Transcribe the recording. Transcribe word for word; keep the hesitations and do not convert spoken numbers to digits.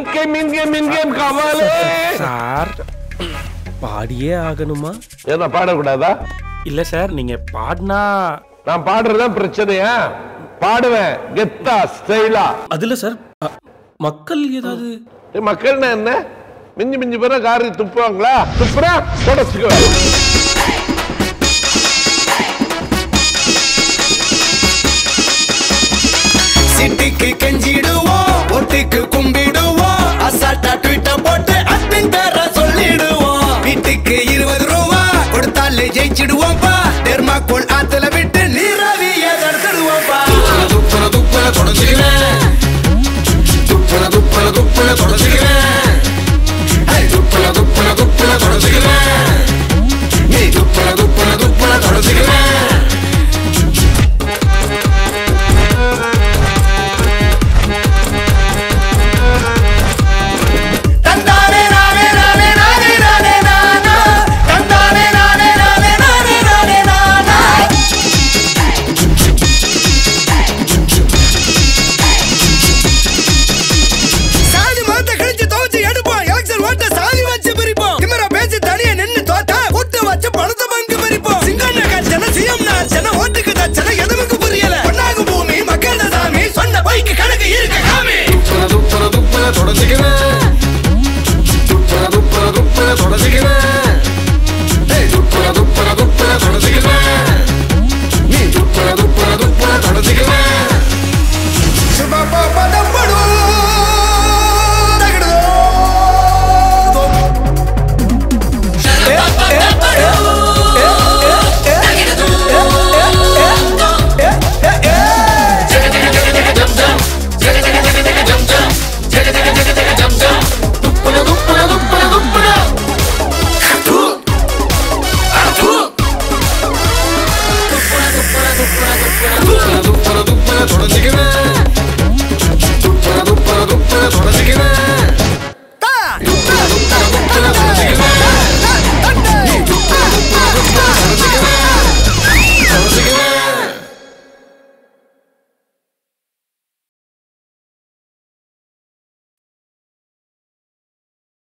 Game மீன் கேம் மீன் கேம் கவாலே சார் பாடியே ஆகணுமா? என்ன பாடக்கூடாதா? இல்ல சார், நீங்க பாடினா நான் பாடுறதுதான் பிரச்சனையா? பாடுவேன் கெத்தா ஸ்டைலா. அதுல சார் மக்கள் ஏதாவது மக்கள்னா என்ன? மிஞ்சி மிஞ்சி பேர காரி துப்புவாங்களா? துப்புறா தொடச்சுக்குவேன்.